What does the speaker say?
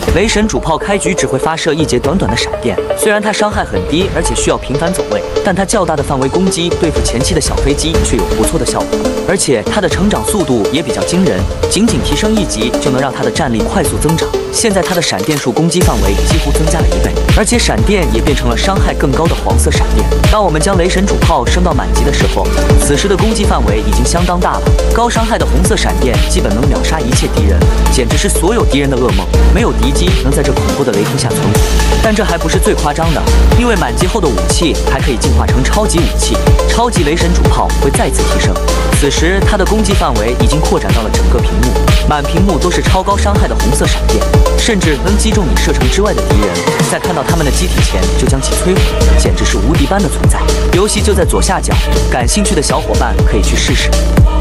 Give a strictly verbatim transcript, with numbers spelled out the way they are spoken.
雷神主炮开局只会发射一节短短的闪电，虽然它伤害很低，而且需要频繁走位，但它较大的范围攻击对付前期的小飞机却有不错的效果，而且它的成长速度也比较惊人，仅仅提升一级就能让它的战力快速增长。现在它的闪电术攻击范围几乎增加了一倍，而且闪电也变成了伤害更高的黄色闪电。当我们将雷神主炮升到满级的时候，此时的攻击范围已经相当大了，高伤害的红色闪电基本能秒杀一切敌人，简直是所有敌人的噩梦。没有敌机能在这恐怖的雷霆下存活。但这还不是最夸张的，因为满级后的武器还可以进化成超级武器，超级雷神主炮会再次提升。此时它的攻击范围已经扩展到了整个屏幕，满屏幕都是超高伤害的红色闪电，甚至能击中你射程之外的敌人，在看到他们的机体前就将其摧毁，简直是无敌般的存在。游戏就在左下角，感兴趣的小伙伴可以去试试。